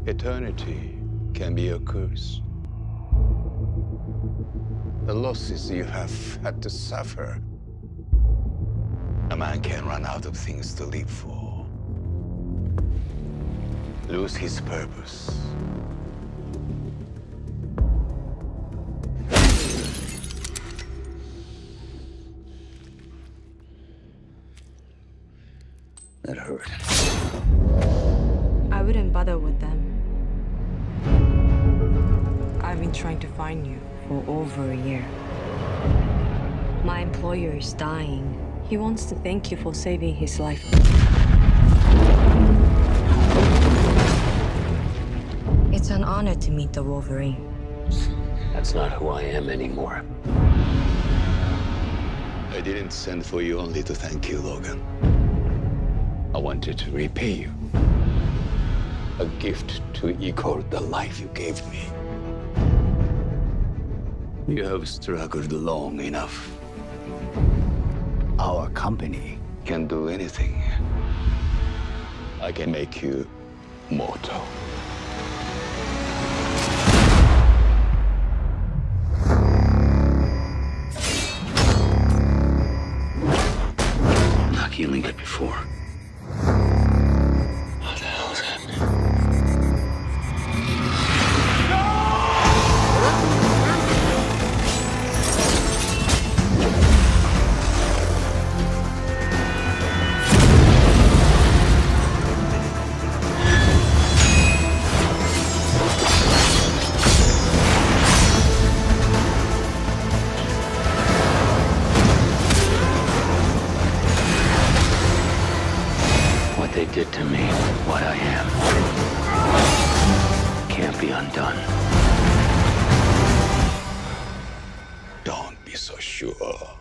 Eternity can be a curse. The losses you have had to suffer. A man can run out of things to live for. Lose his purpose. That hurt. I wouldn't bother with them. I've been trying to find you for over a year. My employer is dying. He wants to thank you for saving his life. It's an honor to meet the Wolverine. That's not who I am anymore. I didn't send for you only to thank you, Logan. I wanted to repay you. A gift to equal the life you gave me. You have struggled long enough. Our company can do anything. I can make you mortal. I'm not healing it before. What the hell is happening? What they did to me, what I am, can't be undone. Don't be so sure.